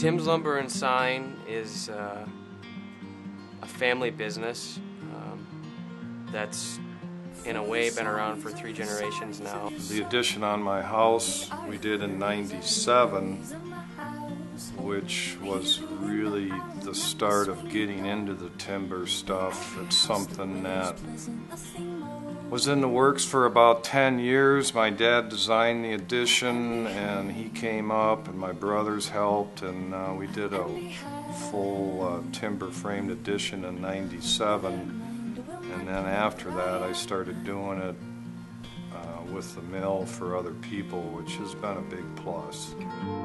Tim's Lumber and Sign is a family business that's in a way been around for 3 generations now. The addition on my house we did in '97, which was really the start of getting into the timber stuff. It's something that was in the works for about 10 years. My dad designed the addition and he came up and my brothers helped, and we did a full timber framed addition in '97. And then after that I started doing it with the mill for other people, which has been a big plus.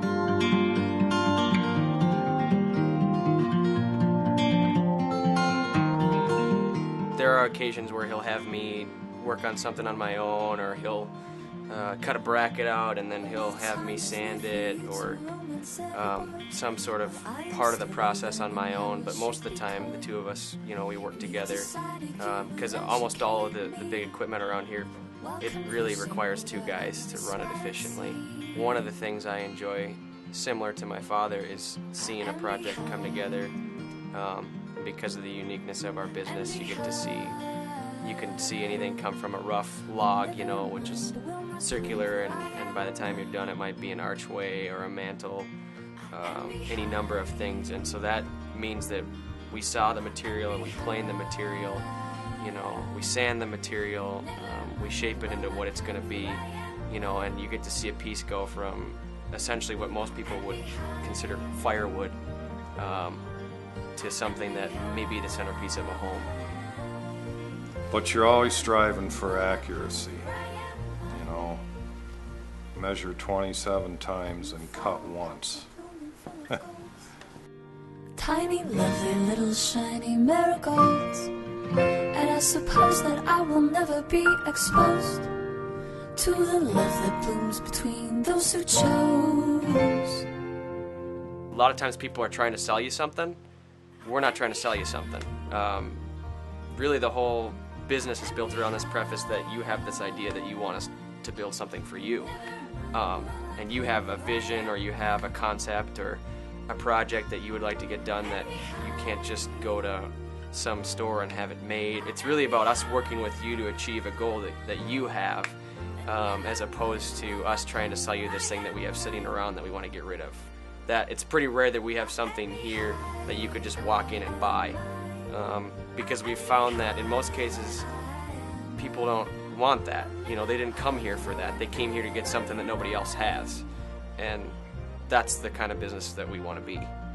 There are occasions where he'll have me work on something on my own, or he'll cut a bracket out and then he'll have me sand it, or some sort of part of the process on my own. But most of the time the two of us, we work together, because almost all of the big equipment around here, it really requires 2 guys to run it efficiently. One of the things I enjoy, similar to my father, is seeing a project come together. Because of the uniqueness of our business, you can see anything come from a rough log, which is circular, and by the time you're done it might be an archway or a mantle, any number of things. And so that means that we saw the material and we plane the material, we sand the material, we shape it into what it's going to be, and you get to see a piece go from essentially what most people would consider firewood to something that may be the centerpiece of a home. But you're always striving for accuracy, measure 27 times and cut once. Tiny, lovely, little shiny marigolds, and I suppose that I will never be exposed to the love that blooms between those who chose. A lot of times people are trying to sell you something. We're not trying to sell you something. Really the whole business is built around this preface that you have this idea that you want us to build something for you. And you have a vision, or you have a concept or a project that you would like to get done that you can't just go to some store and have it made. It's really about us working with you to achieve a goal that you have, as opposed to us trying to sell you this thing that we have sitting around that we want to get rid of. That it's pretty rare that we have something here that you could just walk in and buy, because we've found that in most cases people don't want that. They didn't come here for that. They came here to get something that nobody else has, and that's the kind of business that we want to be.